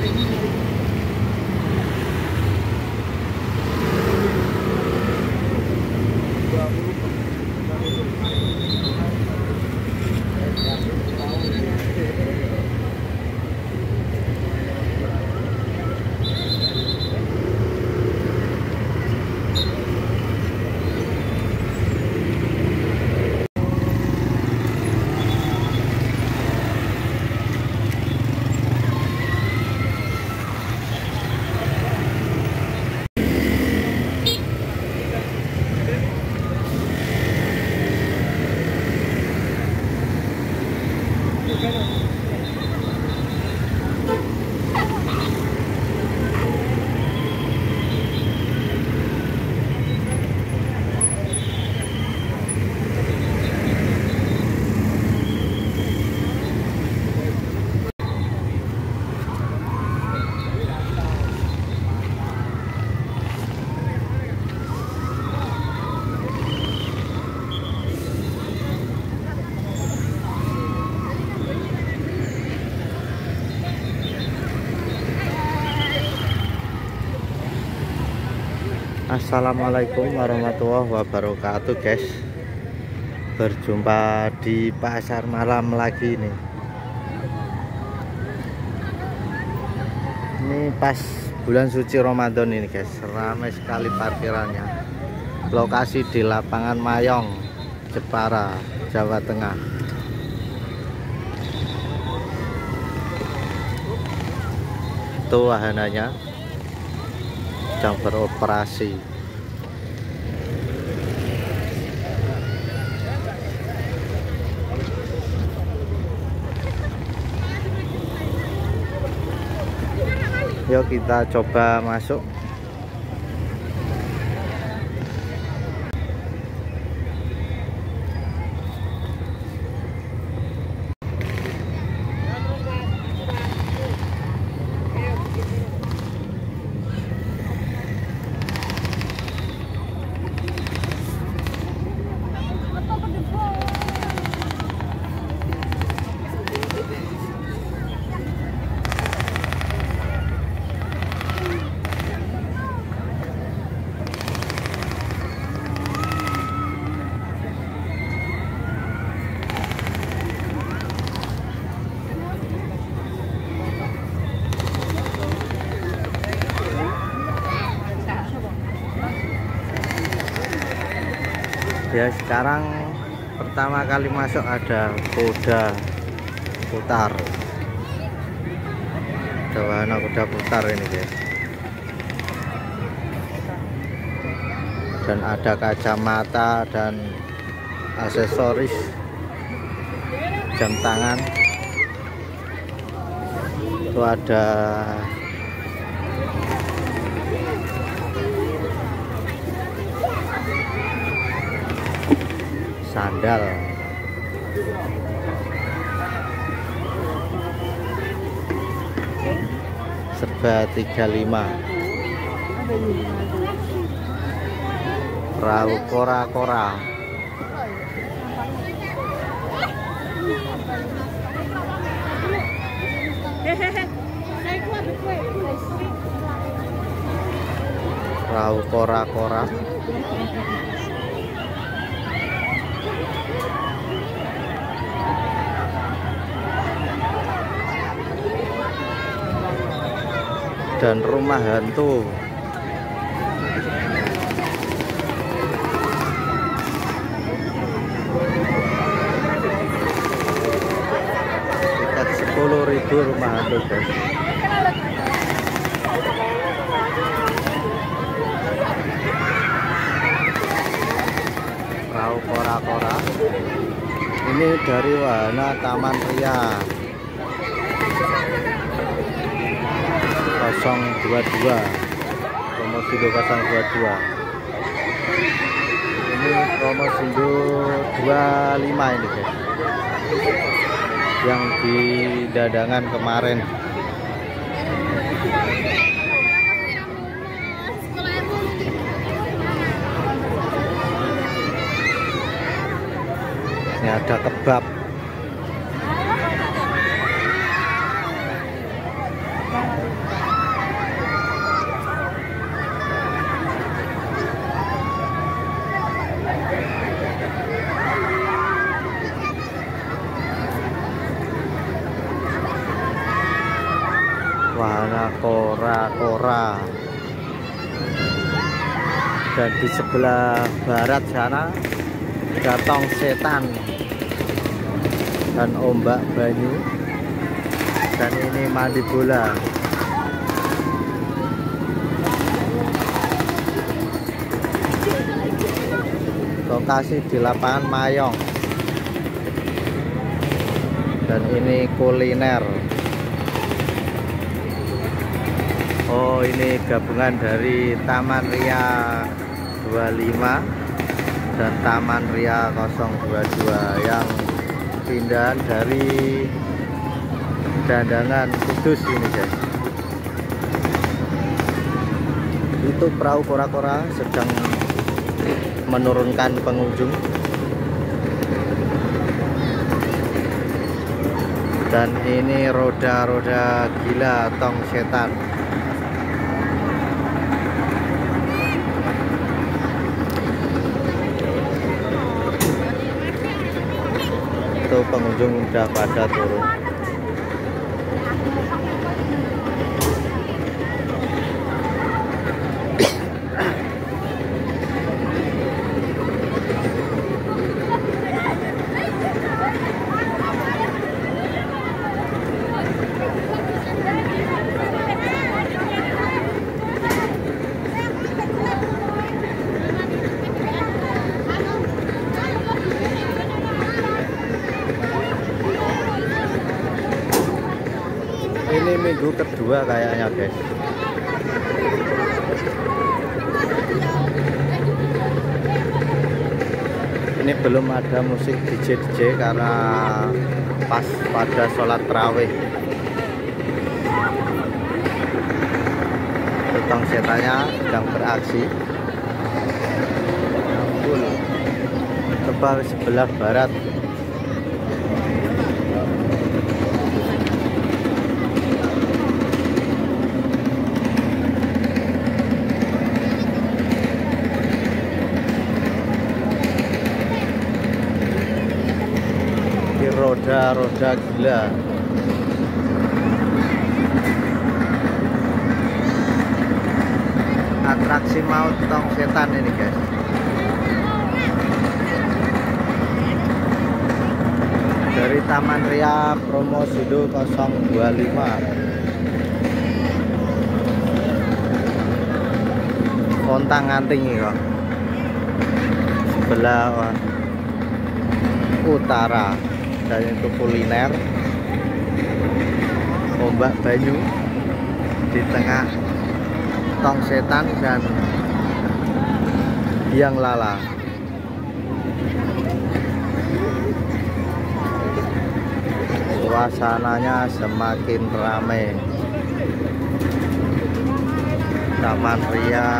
Assalamualaikum warahmatullahi wabarakatuh guys. Berjumpa di pasar malam lagi nih. Ini pas bulan suci Ramadan ini guys, ramai sekali parkirannya. Lokasi di lapangan Mayong, Jepara, Jawa Tengah. Itu wahananya sedang beroperasi. Yuk kita coba masuk. Ya, sekarang pertama kali masuk ada kuda putar. Ada wahana kuda putar ini guys. Dan ada kacamata dan aksesoris, jam tangan. Itu ada sandal, serba 35, perahu kora-kora, perahu kora-kora. Dan rumah hantu. Tiket 10.000 rumah hantu guys. Perahu kora-kora. Ini dari wahana Taman Ria 022, Promosindo 022. Ini Promosindo 25 ini guys, yang di dadangan kemarin. Ini ada kebab. wahana kora-kora. Dan di sebelah barat sana ada tong setan dan ombak banyu, dan ini mandi bola. Lokasi di lapangan Mayong, dan ini kuliner. Oh, ini gabungan dari Taman Ria 25 dan Taman Ria 022 yang pindahan dari Dandangan Kudus ini, guys. Itu perahu kora-kora sedang menurunkan pengunjung, dan ini roda-roda gila tong setan. Itu pengunjung udah pada turun. Ini minggu kedua kayaknya, guys. Ini belum ada musik DJ karena pas pada sholat tarawih. Tong setannya sedang beraksi. Tebal sebelah barat. Roda-roda gila. Atraksi maut tong setan ini, guys. Dari Taman Ria Promosido 025. Kontang-anting ini kok. Sebelah utara. Dan itu kuliner, ombak banyu di tengah tong setan dan biang lala. Suasananya semakin ramai. Taman Ria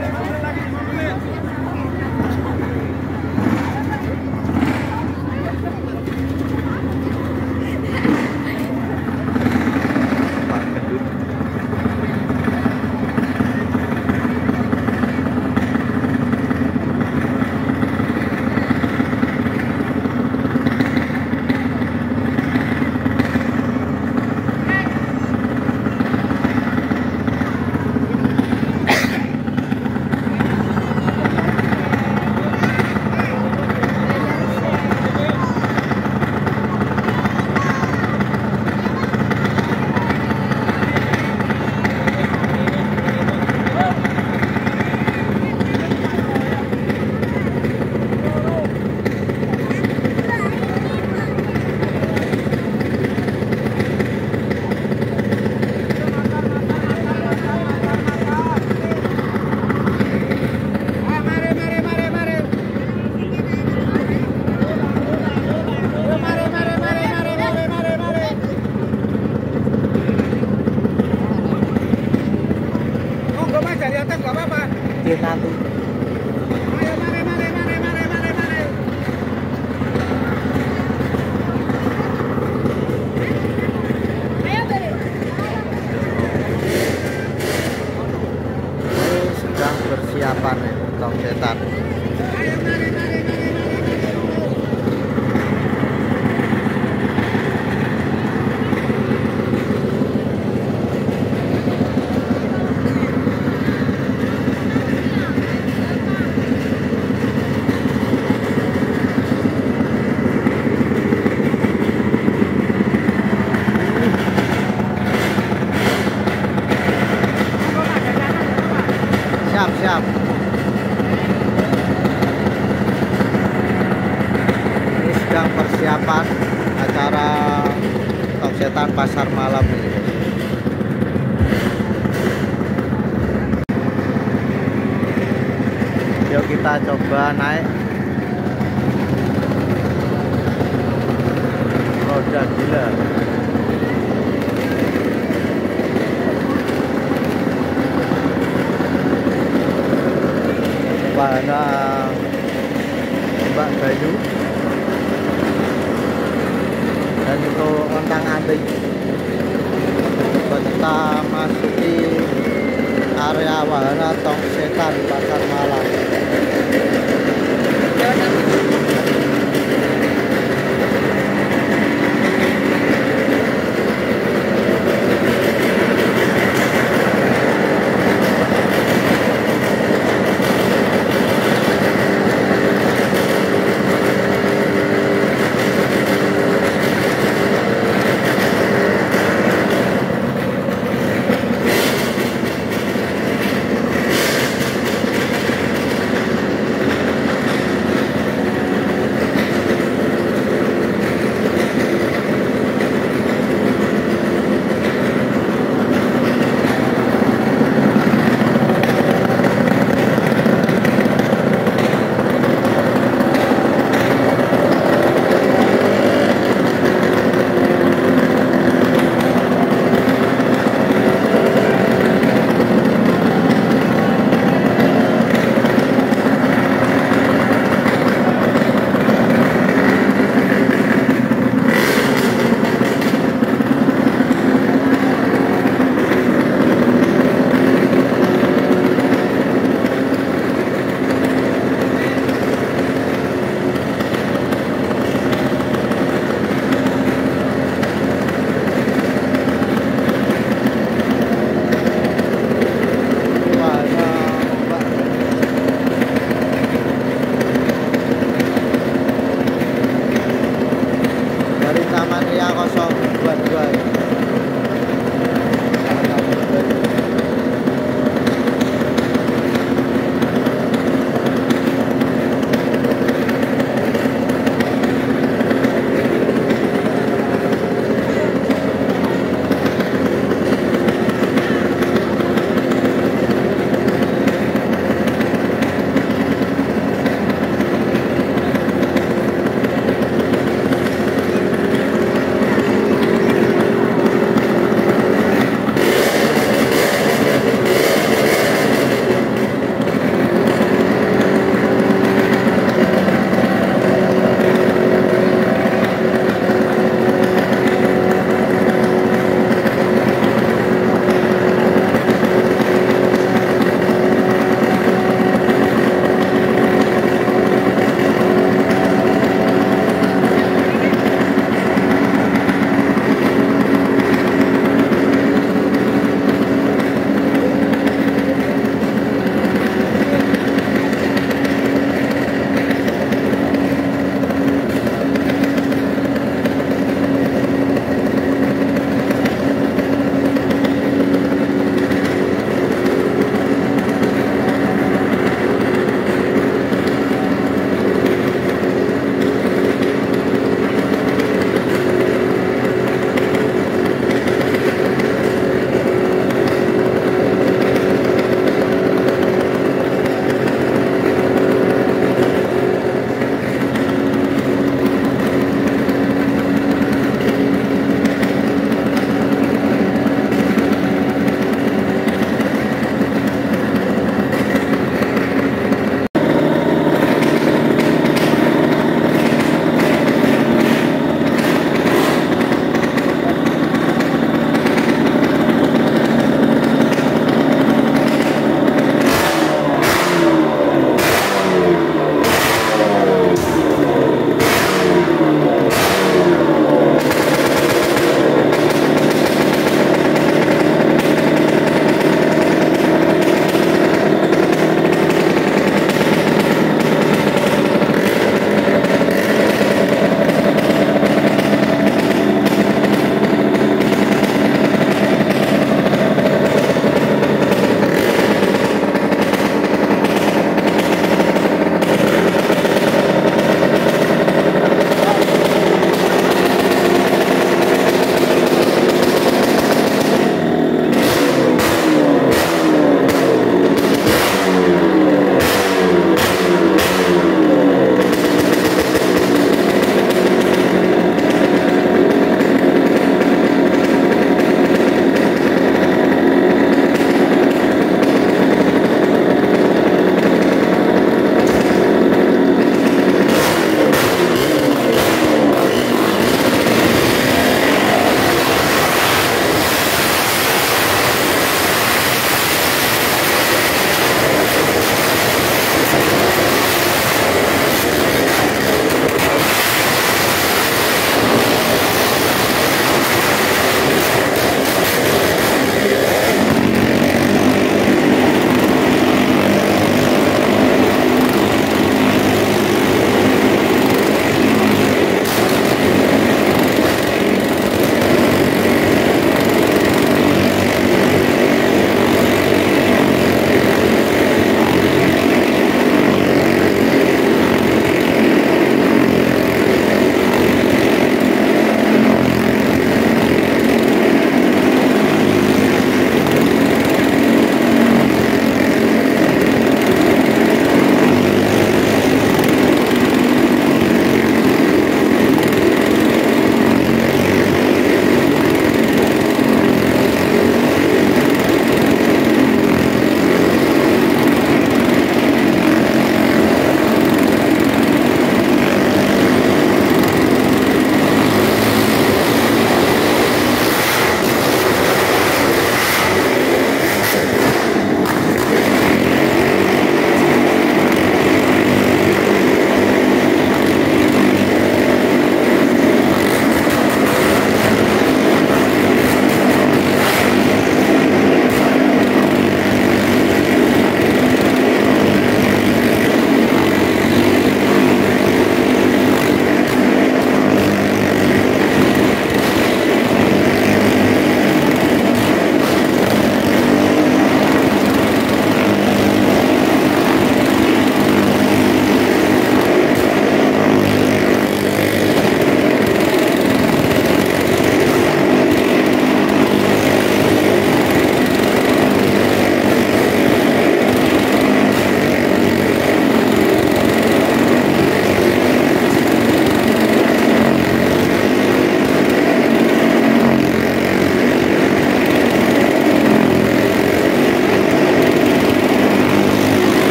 nanti. Sedang persiapan tong setan. siap. Ini sedang persiapan acara Tongsetan pasar malam ini. Yuk kita coba naik roda gila. Wahana Mbak Bayu dan itu ontang anting. Kita masuki area wahana Tongsetan pasar malam.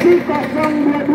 Bekasi 022